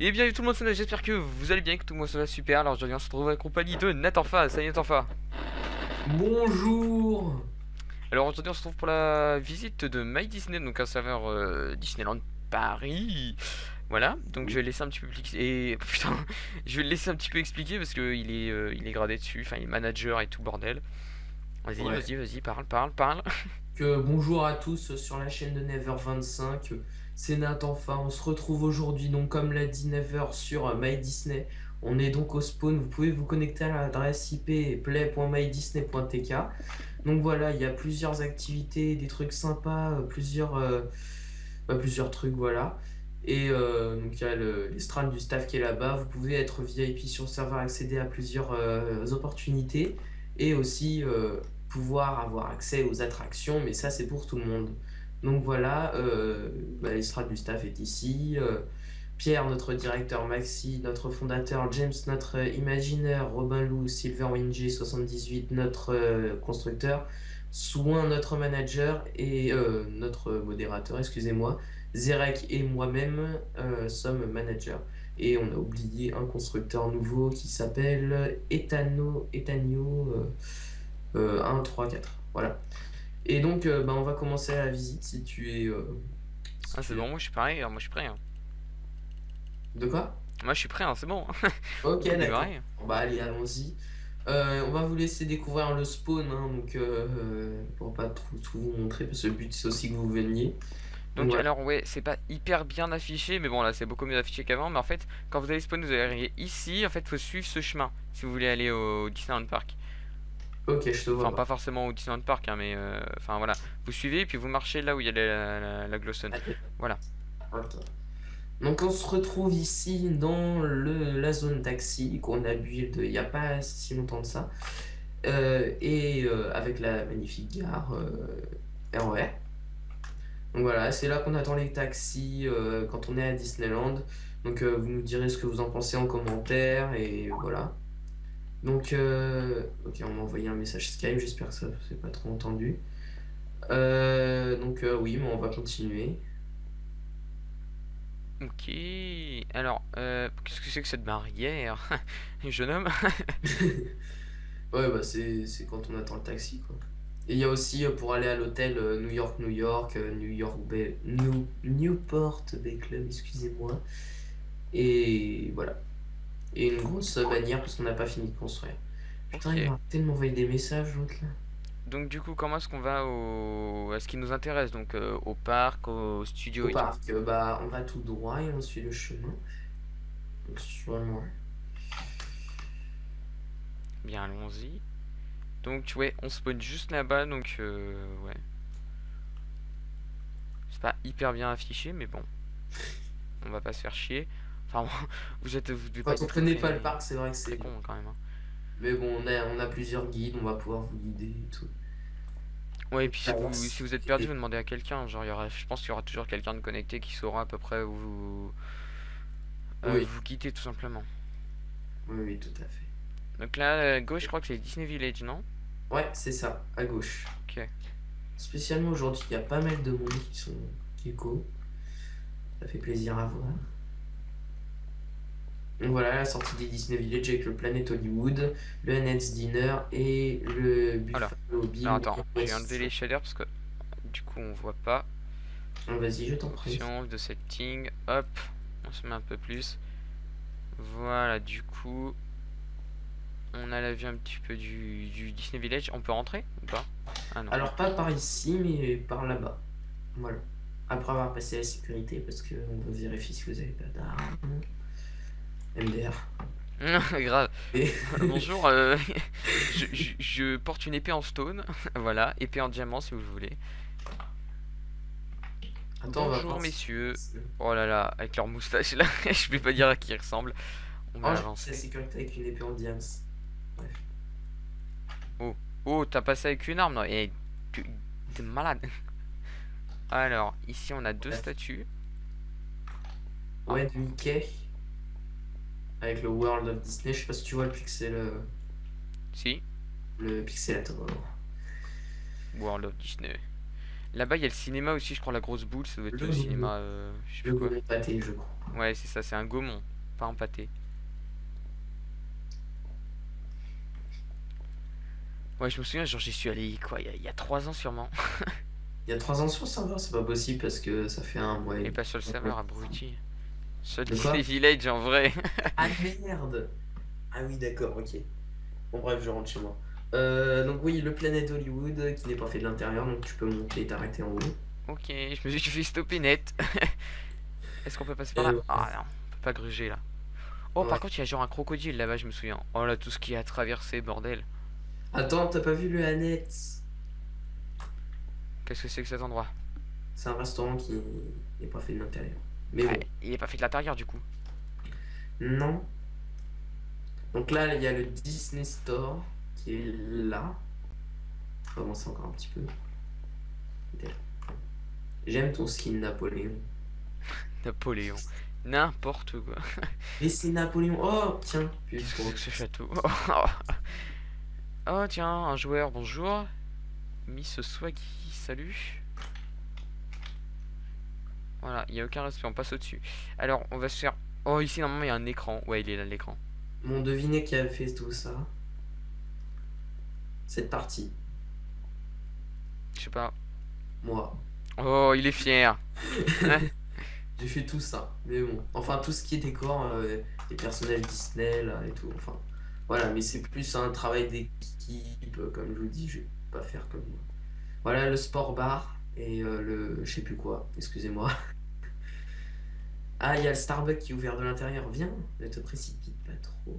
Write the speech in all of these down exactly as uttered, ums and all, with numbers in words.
Et bienvenue tout le monde, j'espère que vous allez bien, que tout le monde ça va super. Alors aujourd'hui on se retrouve en compagnie de Nathanfa. Salut Nathanfa. Bonjour. Alors aujourd'hui on se retrouve pour la visite de My Disney, donc un serveur euh, Disneyland Paris. Voilà, donc je vais laisser un petit peu expliquer. Et putain, je vais le laisser un petit peu expliquer parce que il est, euh, il est gradé dessus, enfin il est manager et tout bordel. Vas-y, Ouais. vas-y, vas-y, parle, parle, parle. Que bonjour à tous sur la chaîne de neuf heures vingt-cinq. C'est Nathan Fa. On se retrouve aujourd'hui, donc comme l'a dit neuf heures sur euh, My Disney. On est donc au spawn. Vous pouvez vous connecter à l'adresse I P play point my disney point t k. Donc voilà, il y a plusieurs activités, des trucs sympas, euh, plusieurs, euh, bah, plusieurs trucs, voilà. Et euh, donc il y a le- l'estrade du staff qui est là-bas. Vous pouvez être V I P sur le serveur, accéder à plusieurs euh, opportunités et aussi euh, pouvoir avoir accès aux attractions, mais ça c'est pour tout le monde. Donc voilà, euh, bah, l'estrade du staff est ici. euh, Pierre, notre directeur, Maxi, notre fondateur, James, notre euh, imagineur, Robin Lou, Silverwing soixante-dix-huit, notre euh, constructeur, Soin, notre manager et euh, notre modérateur, excusez-moi, Zerek et moi-même euh, sommes managers. Et on a oublié un constructeur nouveau qui s'appelle Etano, Etanio euh, euh, un, trois, quatre. Voilà. Et donc, euh, bah, on va commencer la visite si tu es. euh, si Ah c'est tu bon, es... moi je suis pareil, moi je suis prêt. Hein. De quoi? Moi je suis prêt, hein, c'est bon. Ok, On peut d'accord. démarrer. Bon, bah, allez, allons-y. Euh, on va vous laisser découvrir le spawn, hein, donc euh, euh, pour pas tout, tout vous montrer, parce que le but c'est aussi que vous veniez. Donc Donc voilà. alors ouais, c'est pas hyper bien affiché, mais bon là c'est beaucoup mieux affiché qu'avant. Mais en fait, quand vous allez spawn, vous allez arriver ici. En fait, faut suivre ce chemin si vous voulez aller au Disneyland Park. Ok, je te vois Enfin, pas pas. forcément au Disneyland Park, hein, mais euh, enfin voilà. Vous suivez et puis vous marchez là où il y a la, la, la glowstone. Allez, Voilà. attends. Donc on se retrouve ici dans le, la zone taxi qu'on a build il n'y a pas si longtemps de ça. Euh, et euh, avec la magnifique gare euh, R E R. Donc voilà, c'est là qu'on attend les taxis euh, quand on est à Disneyland. Donc euh, vous nous direz ce que vous en pensez en commentaire et voilà. Donc euh, ok, on m'a envoyé un message Skype, j'espère que ça c'est pas trop entendu. Euh, donc euh, oui, mais on va continuer. Ok. Alors, euh, qu'est-ce que c'est que cette barrière, jeune homme? Ouais, bah c'est c'est quand on attend le taxi quoi. Et il y a aussi euh, pour aller à l'hôtel euh, New York, New York, euh, New York Bay, New, Newport Bay Club, excusez-moi. Et voilà. Et une grosse bannière parce qu'on n'a pas fini de construire. Putain, il Ok. va arrêter de m'envoyer des messages, l'autre là. Donc du coup, comment est-ce qu'on va au... à ce qui nous intéresse, donc euh, au parc, au studio Au et tout? parc, euh, bah on va tout droit et on suit le chemin. Donc, sûrement. Bien, allons-y. Donc ouais, on spawn juste là-bas, donc euh, ouais. C'est pas hyper bien affiché, mais bon, on va pas se faire chier. Enfin, vous êtes, vous devez pas Quand on être très connaît pas le très parc, c'est vrai que très c'est. con quand même. Hein. Mais bon, on a, on a plusieurs guides, on va pouvoir vous guider et tout. Ouais, et puis si Alors, vous si c'est- vous êtes perdu, vous demandez à quelqu'un. Genre, il y aura, je pense qu'il y aura toujours quelqu'un de connecté qui saura à peu près où vous euh, Oui, vous guider tout simplement. oui, oui, tout à fait. Donc là, à gauche, je crois que c'est Disney Village, non? Ouais, c'est ça, à gauche. Ok. Spécialement aujourd'hui, il y a pas mal de monde qui sont qui est go. Ça fait plaisir à voir. Donc voilà, la sortie des Disney Village avec le Planet Hollywood, le Annette's Dinner et le Voilà. Buffalo Alors Bill attends, je vais enlever West. les shaders parce que du coup on voit pas. Ah, vas-y, je t'en prie. Options de setting, hop, on se met un peu plus. Voilà, du coup, on a la vue un petit peu du, du Disney Village. On peut rentrer ou pas? Ah non. Alors pas par ici, mais par là-bas. Voilà. Après avoir passé la sécurité, parce qu'on veut vérifier si vous avez pas d'armes. M D R. Grave. Et... Bonjour, euh, je, je- je porte une épée en stone. Voilà, épée en diamant si vous voulez. Attends, on va Bonjour voir si... messieurs. Oh là là, avec leur moustache là, je vais pas dire à qui ils ressemblent. On Oh, va j'ai passé la avancer. sécurité avec une épée en diams. Bref. Oh, oh, t'as passé avec une arme, non? Et tu t'es malade. Alors, ici on a deux Bref. statues. Ouais, de Mickey. Avec le World of Disney. Je sais pas si tu vois le pixel... euh, Si, le pixelator. World of Disney. Là-bas, il y a le cinéma aussi, je crois, la grosse boule, ça doit être Le le Gaumont. cinéma, euh, je sais Le plus quoi. Gaumont pâté, je crois. Ouais, c'est ça, c'est un Gaumont. pas en pâté. Ouais, je me souviens, genre j'y suis allé quoi, il y, a- il y a trois ans sûrement. Il y a trois ans sur le serveur, c'est pas possible parce que ça fait un mois Et et... pas sur le serveur abruti. Sur De quoi? Disney Village en vrai. Ah merde! Ah oui, d'accord, ok. Bon, bref, je rentre chez moi. Euh, donc, oui, le Planet Hollywood qui n'est pas fait de l'intérieur, donc tu peux monter et t'arrêter en haut. Ok, je me suis fait stopper net. Est-ce qu'on peut passer par Et là? ouais. Ah non, on peut pas gruger là. Oh, par Ouais. contre, il y a genre un crocodile là-bas, je me souviens. Oh là, tout ce qui a traversé, bordel. Attends, t'as pas vu le Annette? Qu'est-ce que c'est que cet endroit? C'est un restaurant qui n'est pas fait de l'intérieur. Mais Ah, bon, il est pas fait de l'intérieur du coup. non. Donc là, il y a le Disney Store qui est là. Faut avancer encore un petit peu. J'aime ton skin Napoléon. Napoléon. N'importe quoi. Et c'est Napoléon. Oh, tiens. Qu'est-ce que Putain. c'est que ce château? Oh tiens, un joueur, bonjour. Miss Swaggy, salut. Voilà, il n'y a aucun respect, on passe au-dessus. Alors, on va se faire... Oh, ici, normalement, il y a un écran. Ouais, il est là, l'écran. Mon deviné qui a fait tout ça. Cette partie. Je sais pas. Moi. Oh, il est fier. J'ai fait tout ça. Mais bon. Enfin, tout ce qui est décor, euh, les personnages Disney, là, et tout. Enfin, voilà. Mais c'est plus un travail d'équipe. euh, Comme je vous dis, je vais pas faire comme moi. Voilà le sport bar. Et euh, le... Je sais plus quoi. Excusez-moi. Ah, il y a le Starbucks qui est ouvert de l'intérieur. Viens, ne te précipite pas trop.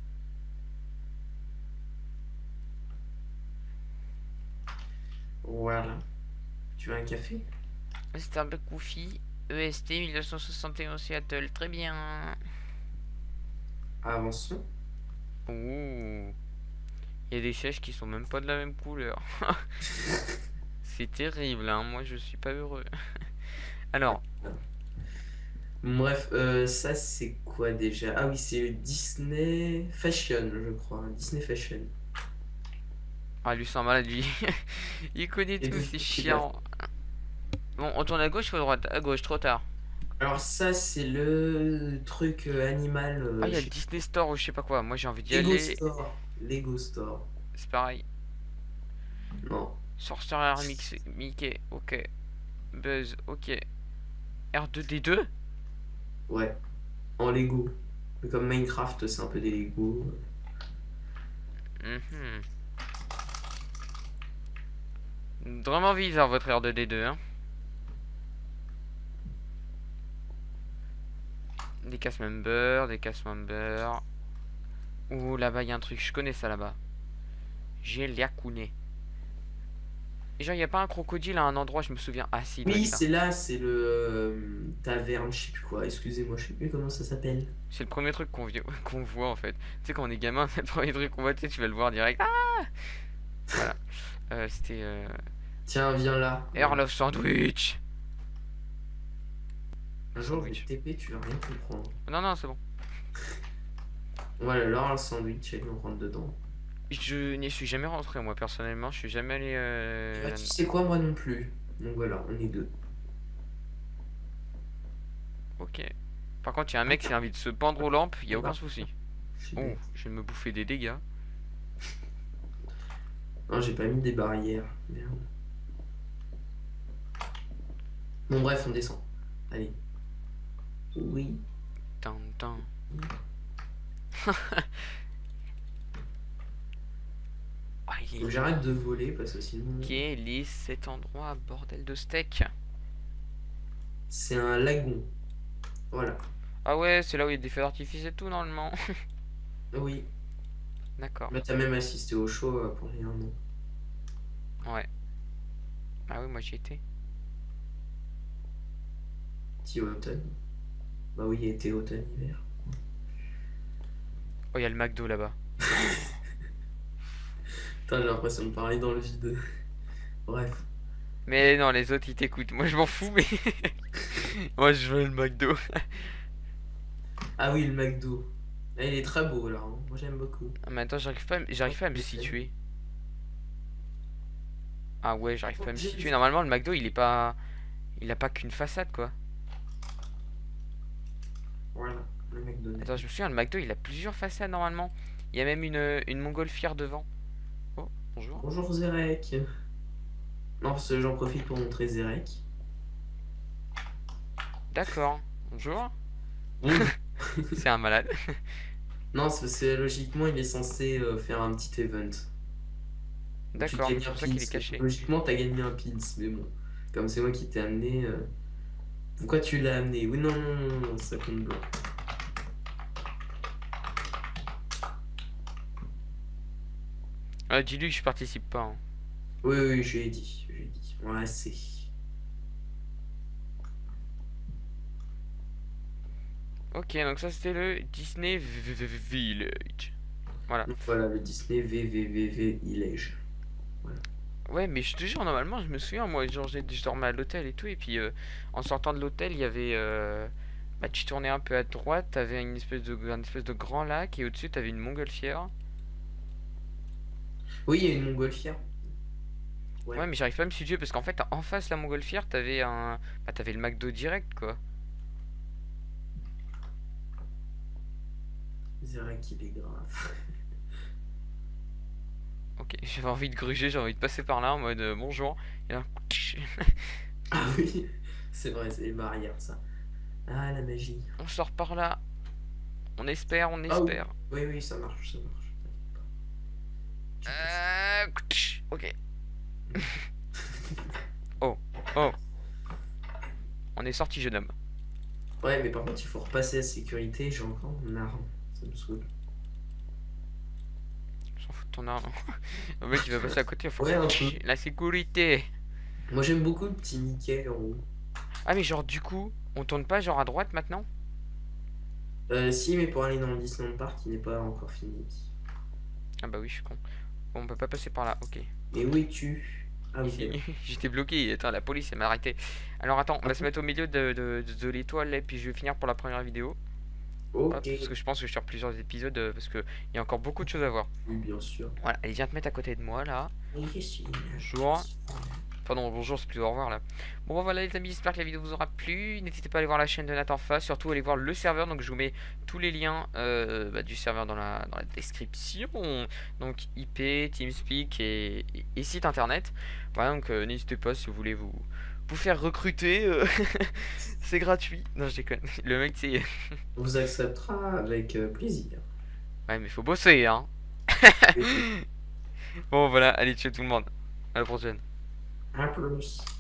Voilà. Tu veux un café? Starbucks Goofy, E S T mille neuf cent soixante et onze Seattle, très bien. Avançons. Ouh. Il y a des sièges qui sont même pas de la même couleur. C'est terrible, hein. Moi je suis pas heureux. Alors, Bref, euh, ça c'est quoi déjà? Ah oui, c'est le Disney Fashion, je crois. Disney Fashion. ah, lui sans malade, lui. Il connaît Et tout, vous- c'est je sais pas. chiant. Bon, on tourne à gauche ou à droite? À gauche, trop tard. Alors ça c'est le truc euh, animal. Ah, euh, il y a je le sais- Disney Store ou je sais pas quoi. Moi j'ai envie d'y Lego aller. Store. Lego Store. C'est pareil. Non. Sorcerer Mix Mickey, ok. Buzz, ok. R deux D deux? Ouais. En Lego. Mais comme Minecraft, c'est un peu des Lego. Mhm. Vraiment bizarre votre R deux D deux, hein. Des cast members, des cast members. Ouh, là-bas, il y a un truc. Je connais ça là-bas. J'ai Liakune. Et genre, il n'y a pas un crocodile à un endroit, je me souviens. Ah, si, il doit Oui, être là. c'est là, c'est le euh, taverne, je sais plus quoi. Excusez-moi, je sais plus comment ça s'appelle. C'est le premier truc qu'on vi- qu'on voit en fait. Tu sais, quand on est gamin, c'est le premier truc qu'on voit, tu sais, tu vas le voir direct. Ah voilà. Euh, C'était euh... Tiens, viens là. Earl of Sandwich. Un jour, je vais Sandwich. te T P, tu vas rien comprendre. Non, non, c'est bon. Voilà, alors un sandwich, allez, on rentre dedans. Je n'y suis jamais rentré, moi, personnellement. Je suis jamais allé euh, Bah, tu là-dedans. sais quoi, moi non plus. Donc voilà, on est deux. Ok. Par contre, il y a un mec qui a envie de se pendre aux lampes, il n'y a aucun souci. Je sais Oh, pas. je vais me bouffer des dégâts. Non, j'ai pas mis des barrières. Merde. Bon, bref, on descend. Allez. Oui. Tan, tan. Ah, il Faut que est... j'arrête de voler parce que sinon. Quel est cet endroit, bordel de steak? C'est un lagon. Voilà. Ah ouais, c'est là où il y a des feux d'artifice et tout, normalement. Oui. D'accord. Là, t'as même assisté au show euh, pour rien, non? Ouais. Ah oui, moi j'y étais. Petit automne. Bah oui, été, automne, hiver. Oh, il y a le McDo là-bas. Putain, j'ai l'impression de parler dans le vide. Bref. Mais non, les autres ils t'écoutent. Moi je m'en fous, mais. Moi je veux le McDo. Ah oui, le McDo. Là, il est très beau là, hein. Moi j'aime beaucoup. Ah, mais attends, j'arrive pas, à m- j'arrive pas à me situer. Ah ouais, j'arrive pas à me situer. Normalement, le McDo il est pas. Il a pas qu'une façade quoi. Voilà, le McDo. donner. Attends, je me souviens, le McDo il a plusieurs façades normalement. Il y a même une, une montgolfière devant. Oh, bonjour. Bonjour Zerek. Non, parce que j'en profite pour montrer Zerek. D'accord. Bonjour. Bon. C'est un malade. Non, c'est parce que logiquement, il est censé euh, faire un petit event. Tu D'accord, gagnes c'est un pour ça qu'il pins. est caché. Logiquement, t'as gagné un pins, mais bon. Comme c'est moi qui t'ai amené. euh, Pourquoi tu l'as amené? Oui, non, non, non, non, ça compte blanc. Euh, dis-lui que je participe pas. Hein. Oui, oui, je lui ai dit. Je lui ai dit. Ouais, c'est. Ok, donc ça c'était le Disney V- V- V- Village. Voilà. Donc voilà, le Disney V V V V Village. Voilà. Ouais, mais je te jure, normalement, je me souviens, moi, genre, j'ai- je dormais à l'hôtel et tout, et puis euh, en sortant de l'hôtel, il y avait. euh, Bah, tu tournais un peu à droite, t'avais une espèce de, un espèce de grand lac, et au-dessus, t'avais une montgolfière. Oui, il y a une montgolfière. Ouais. Ouais, mais j'arrive pas à me situer parce qu'en fait, en face la montgolfière, t'avais un. Bah, t'avais le McDo direct, quoi. Zerek, il est grave. Ok, j'avais envie de gruger, j'ai envie de passer par là en mode euh, bonjour. Et là, Ah oui, c'est vrai, c'est les barrières, ça. Ah, la magie. on sort par là. On espère, on Ah oui, espère. oui, oui, ça marche, ça marche. Tu passes. Euh... Ok. Oh, oh. On est sorti, jeune homme. Ouais, mais par contre, il faut repasser la sécurité. J'ai encore mon arme. Ça me saoule. J'en fous de ton arme. Le mec il va passer à côté, il faut Ouais, un peu. la sécurité. Moi, j'aime beaucoup le petit Mickey en haut. Ah mais genre du coup, on tourne pas genre à droite maintenant? Euh, si, mais pour aller dans le Disneyland Park, il n'est pas encore fini. Ah bah oui, je suis con. Bon, on peut pas passer par là, ok. Et où es-tu? Ah, ok. Ici, j'étais bloqué, attends, la police elle m'a arrêté. Alors attends, on va se mettre au milieu de, de, de, de l'étoile et puis je vais finir pour la première vidéo. Hop, Ok. parce que je pense que je sur plusieurs épisodes euh, parce qu'il y a encore beaucoup de choses à voir. Oui, bien sûr. Voilà, allez viens te mettre à côté de moi là. Oui, je suis là. Bonjour. Pardon, bonjour, c'est plus au revoir là. Bon bah voilà les amis, j'espère que la vidéo vous aura plu. N'hésitez pas à aller voir la chaîne de Nathan Fa, surtout allez voir le serveur. Donc je vous mets tous les liens euh, bah, du serveur dans la, dans la description. Donc I P, TeamSpeak et, et, et site internet. Voilà, donc euh, n'hésitez pas si vous voulez vous, vous faire recruter. euh, c'est gratuit. Non, je déconne. Le mec c'est... On vous acceptera avec euh, plaisir. Ouais mais faut bosser hein. Bon voilà, allez ciao tout le monde. À la prochaine. À plus.